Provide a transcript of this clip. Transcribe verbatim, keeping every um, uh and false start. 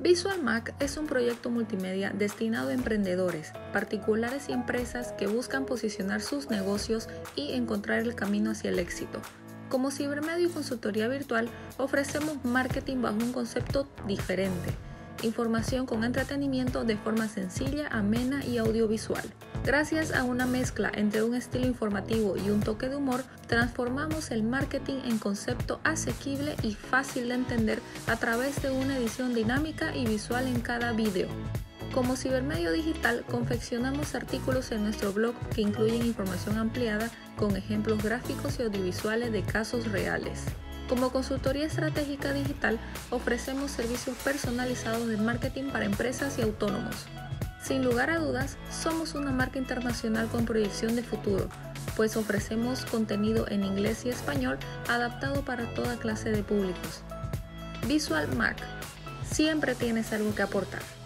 VisualMac es un proyecto multimedia destinado a emprendedores, particulares y empresas que buscan posicionar sus negocios y encontrar el camino hacia el éxito. Como Cibermedio y Consultoría Virtual, ofrecemos marketing bajo un concepto diferente, información con entretenimiento de forma sencilla, amena y audiovisual. Gracias a una mezcla entre un estilo informativo y un toque de humor, transformamos el marketing en concepto asequible y fácil de entender a través de una edición dinámica y visual en cada video. Como Cibermedio Digital, confeccionamos artículos en nuestro blog que incluyen información ampliada con ejemplos gráficos y audiovisuales de casos reales. Como consultoría estratégica digital, ofrecemos servicios personalizados de marketing para empresas y autónomos. Sin lugar a dudas, somos una marca internacional con proyección de futuro, pues ofrecemos contenido en inglés y español adaptado para toda clase de públicos. VisualMac, siempre tienes algo que aportar.